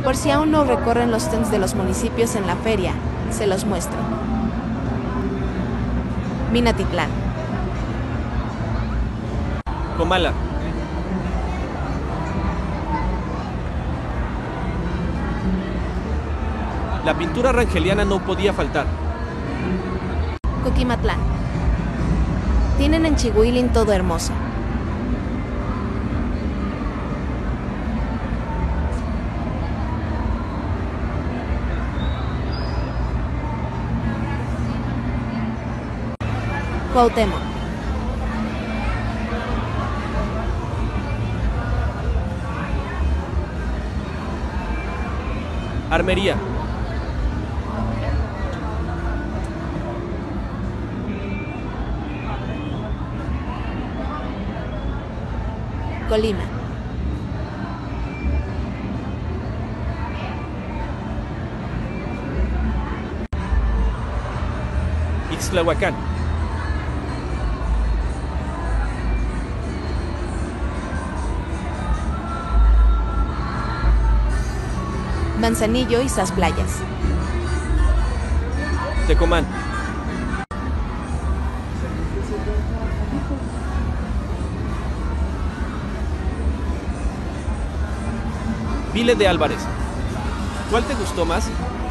Por si aún no recorren los stands de los municipios en la feria, se los muestro. Minatitlán. Comala. La pintura rangeliana no podía faltar. Coquimatlán. Tienen en Chihuilin todo hermoso. Cuauhtémoc. Armería. Colima. Ixtlahuacán. Manzanillo y Sas Playas. Tecomán. Vile de Álvarez. ¿Cuál te gustó más?